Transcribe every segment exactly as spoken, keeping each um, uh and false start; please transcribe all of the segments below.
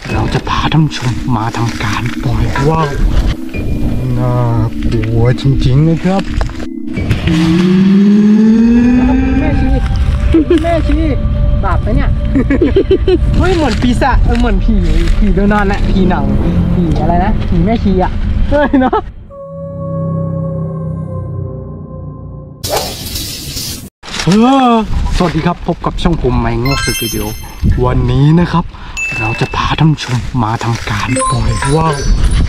เราจะพาท่านผู้ชมมาทำการปล่อยว่าวน่ากลัวจริงๆนะครับแม่ชีแม่ชีบาปไหมเนี่ยเฮ้ยเหมือนปีศาจเหมือนผีผีโดนอนแหละผีหนังผีอะไรนะผีแม่ชีอ่ะเฮ้ยเนาะสวัสดีครับพบกับช่องผมไมโง่สตูดิโอวันนี้นะครับเราจะพาท่านผู้ชมมาทำการปล่อยว่าว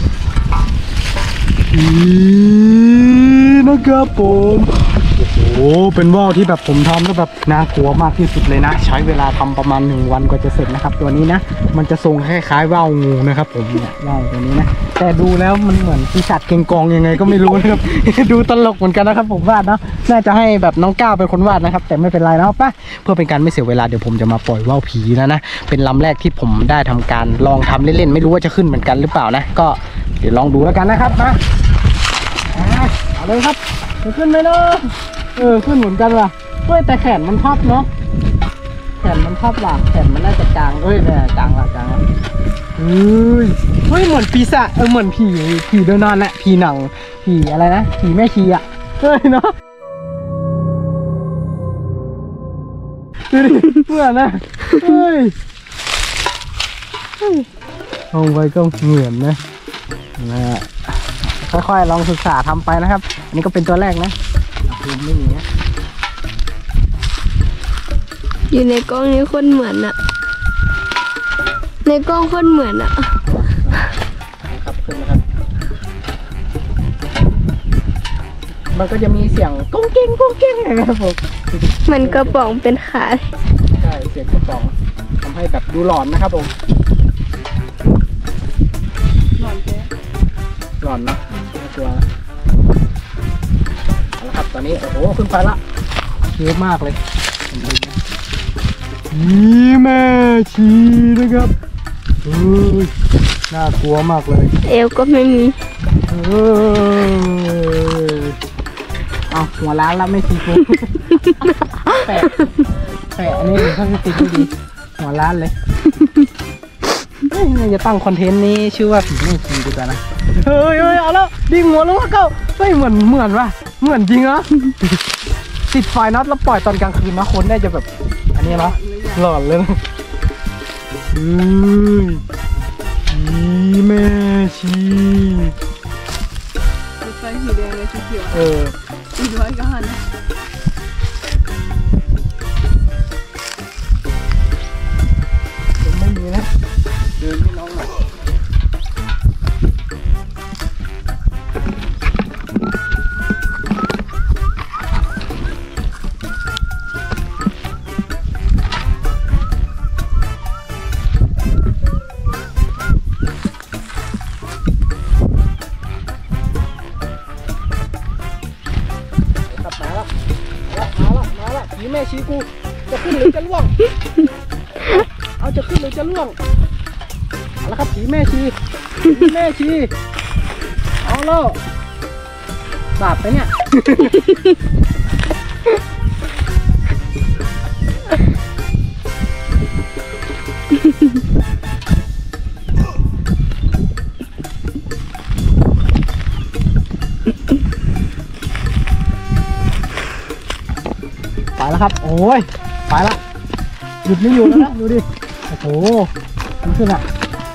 นะครับผมโอ้โหเป็นว่าวที่แบบผมทำแล้วแบบน่ากลัวมากที่สุดเลยนะใช้เวลาทำประมาณหนึ่งวันกว่าจะเสร็จนะครับตัวนี้นะมันจะทรงคล้ายๆว่าวงูนะครับผมเนี่ยว่าวตัวนี้นะแต่ดูแล้วมันเหมือนปีศาจเกงกองยังไงก็ไม่รู้นะครับ ดูตลกเหมือนกันนะครับผมวาดเนาะน่าจะให้แบบน้องก้าวเป็นคนวาดนะครับแต่ไม่เป็นไรนะป่ะเพื่อเป็นการไม่เสียเวลาเดี๋ยวผมจะมาปล่อยว่าวผีแล้วนะเป็นลำแรกที่ผมได้ทำการลองทำเล่นๆไม่รู้ว่าจะขึ้นเหมือนกันหรือเปล่านะก็เดี๋ยวลองดูแล้วกันนะครับมาเอาเลยครับจะขึ้นไหมเนาะเออขึ้นเหมือนกันว่ะเฮ้ยแต่แขนมันพับเนาะแขนมันพับว่ะแขนมันน่าจะจางเอ้ยเนี่ยจางละจางละเฮ้ยเฮ้ยเหมือนปีศาจเออเหมือนผีผีโดนอนแหละผีหนังผีอะไรนะผีแม่ชีอ่ะเฮ้ยเนาะดูดิเหมือนนะเฮ้ยลงไปก็เหมือนนะนะค่อยๆลองศึกษาทำไปนะครับอันนี้ก็เป็นตัวแรกนะพื้นไม่มีนะอยู่ในกล้องนี้คนเหมือนอะในกล้องคนเหมือนอะครับขึ้นนะครับมันก็จะมีเสียงก้งเก้งก้งเก้งนะครับผมมันกระป๋องเป็นขาใช่เสียงกระป๋องทำให้แบบดูหลอนนะครับผมหลอนเจ๊หลอนนะตัวแล้วครับตอนนี้โอ้โหขึ้นไปละเยอะมากเลยนี่แม่ชีนะครับเฮ้ยน่ากลัวมากเลยเอวก็ไม่มีเออเอาหัวล้านแล้วไม่ชีกูแปะแปะอันนี้ถึงขั้นติดไม่ดีหัวล้านเลยจะตั้งคอนเทนต์นี้ชื่อว่าผีไม่ชีดีกว่านะเฮ้ยเฮ้ยเอาแล้วดิ่งหัวลงแล้วก็เฮ้ยเหมือนเหมือนว่ะเหมือนจริงเหรอติดไฟน็อตแล้วปล่อยตอนกลางคืนนะคนได้จะแบบอันนี้เนาะหลอนเลยอืมอีแม่ชีไฟสีแดงเลยสีเขียวเออสีร้อยกันไม่มีนะเดินให้น้องหน่อยแม่ชี้กูจะขึ้นหรือจะล่วงเอาจะขึ้นหรือจะล่วงเอาละครับผีแม่ชี้ผีแม่ชี้เอาโลบาปไปเนี่ยไปแล้วครับโอ้ยไปละหยุดไม่อยู่แล้วนะดูดิโอ้โหมันขึ้นอ่ะ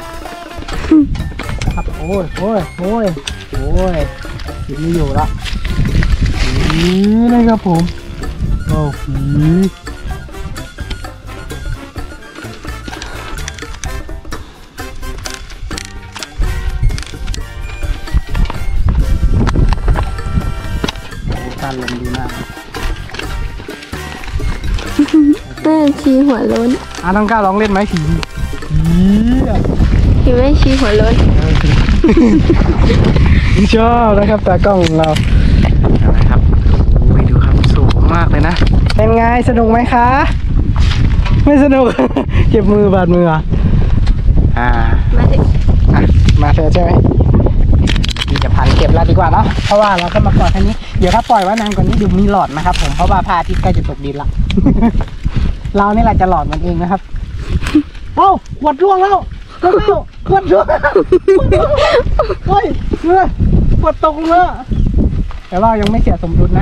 ครับโอ้ยโอ้ยโอ้ยโอ้ยหยุดไม่อยู่ละนี่นะครับผมโอ้โหการลมดีมากแม่ชีหัวล้นอ่ะน้องก้าวลองเล่นไหมผีผีแม่ชีหัวล้นชอบนะครับตากล้องของเรานะครับไปดูครับสูงมากเลยนะเป็นไงสนุกไหมคะไม่สนุก เจ็บมือบาดมืออ่ามาสิอ่ะมาเถอะใช่ไหมนี่จะพันเก็บแล้วดีกว่าเนาะเพราะว่าเราก็มาปล่อยแค่นี้เดี๋ยวถ้าปล่อยไว้นานกว่านี้ดูมีหลอดนะครับผมเพราะว่าพระอาทิตย์ใกล้จะตกดินละ เรานี่แหละจะหลอดมันเองนะครับเอ้าหวดร่วงแล้วปวดด้วยเฮ้ยเนื้อปวดตรงเนื้อแต่ว่ายังไม่เสียสมดุลนะ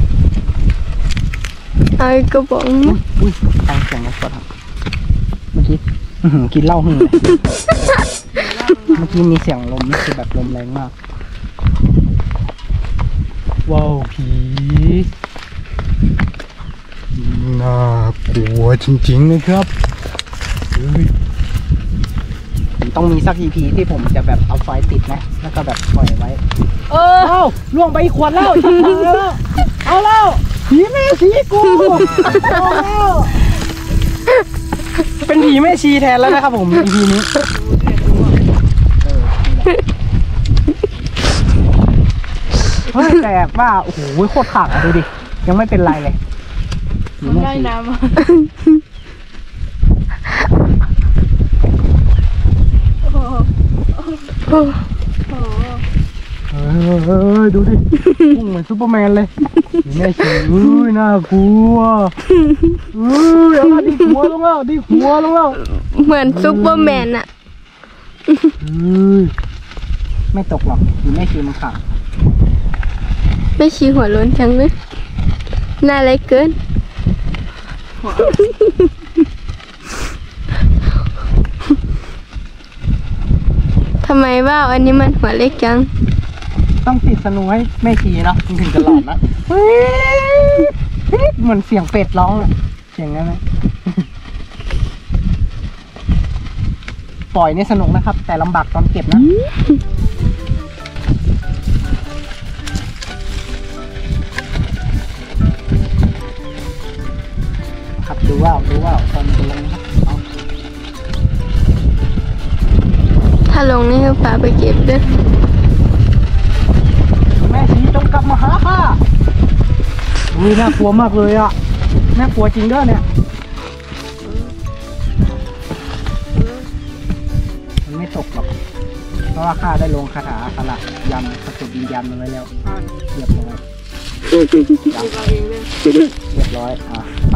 เอาอีกกระป๋องอุ้ยฟังเสียงรถก่อนครับเมื่อกี้อื้อหือกินเหล้าหึ่งเลยเมื่อกี้มีเสียงลมนี่คือแบบลมแรงมากว้าวผีน่ากลัวจริงๆเลยครับเฮ้ยต้องมีสัก อี พี ที่ผมจะแบบเอาไฟติดนะแล้วก็แบบปล่อยไว้เออเอ้าล่วงไปอีกขวดแล้วชิบหายแล้วเอาแล้วผีแม่ชีกูเอาแล้วเป็นผีแม่ชีแทนแล้วนะครับผม อี พี นี้เออเฮ้ยแต่ว่าโอ้โหโคตรขังอะดูดิยังไม่เป็นไรเลยผีแม่ได้ชีน้ำมาเออดูดิพุ่งเหมือนซูเปอร์แมนเลยผีแม่ชีอุ้ยน่ากลัวอุ้ยเอามาดิหัวลงแล้วดิหัวลงแล้วเหมือนซุปเปอร์แมนอะอุ้ยไม่ตกหรอกผีแม่ชีมันขังไม่ชี้หัวโล้นจังเลยน่าอะไรเกิน ทำไมว่าอันนี้มันหัวเล็กจังต้องติดสนุให้แม่ชีเนาะถึงจะหลอนนะเหมือนเสียงเป็ดร้องอะเสียงนั้นนะปล่อยนี่สนุกนะครับ แต่ลำบากตอนเก็บนะ ครับดูว่าวดูว่าวตอนจะลงครับเอาถ้าลงนี่คือปลาไปเก็บด้วยแม่ชีจงกลับมาหาข้าอุ้ยน่ากลัวมากเลยอ่ะน่ากลัวจริงด้วยเนี่ยมันไม่ตกหรอกเพราะว่าข้าได้ลงคาถาสลักยันสะกดวิญญาณมันไว้แล้วเรียบร้อยเรียบร้อยอ่ะไป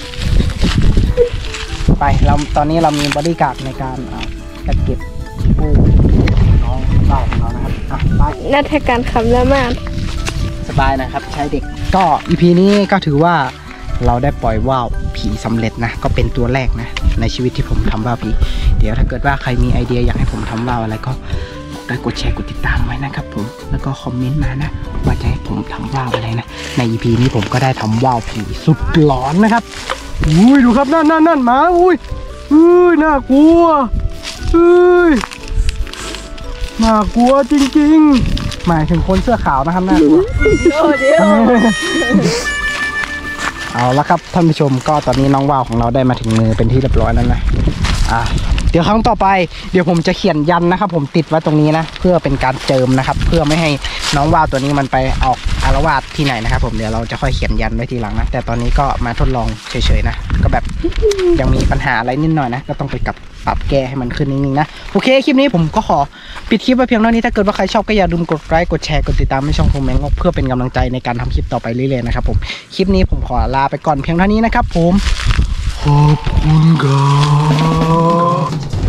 ไปเราตอนนี้เรามีบอดี้การ์ดในการอ่าจัดเก็บผู้น้องเต่าของเรานะครับอ่ะไปนัฐการคำละมากสบายนะครับใช้เด็กก็ อี พี นี้ก็ถือว่าเราได้ปล่อยว่าวผีสำเร็จนะก็เป็นตัวแรกนะในชีวิตที่ผมทำว่าวผีเดี๋ยวถ้าเกิดว่าใครมีไอเดียอยากให้ผมทำว่าวอะไรก็ได้กดแชร์กดติดตามไว้นะครับผมแล้วก็คอมเมนต์มานะว่าจะให้ผมทำว่าวอะไรนะใน อี พี นี้ผมก็ได้ทำว่าวผีสุดหลอนนะครับอุ้ยดูครับนั่นนั่นนั่นหมาอุ้ยอุ้ยน่ากลัวอุ้ยน่ากลัวจริงๆหมายถึงคนเสื้อขาวนะครับน่ากลัวโอ้เดี๋ยวเอาละครับท่านผู้ชมก็ตอนนี้น้องว่าวของเราได้มาถึงมือเป็นที่เรียบร้อยแล้วนะอ่าเดี๋ยวครั้งต่อไปเดี๋ยวผมจะเขียนยันนะครับผมติดไว้ตรงนี้นะเพื่อเป็นการเจิมนะครับเพื่อไม่ให้น้องว่าวตัวนี้มันไปออกอารวาสที่ไหนนะครับผมเดี๋ยวเราจะค่อยเขียนยันไว้ทีหลังนะแต่ตอนนี้ก็มาทดลองเฉยๆนะก็แบบยังมีปัญหาอะไรนิดหน่อยนะก็ต้องไปกับปรับแก้ให้มันขึ้นนิดนึงนะโอเคคลิปนี้ผมก็ขอปิดคลิปไว้เพียงเท่านี้ถ้าเกิดว่าใครชอบก็อย่าลืมกดไลค์กดแชร์กดติดตามให้ช่องผมแมงงกเพื่อเป็นกำลังใจในการทำคลิปต่อไปเรื่อยๆนะครับผมคลิปนี้ผมขอลาไปก่อนเพียงเท่านี้นะครับผมขอบคุณครับ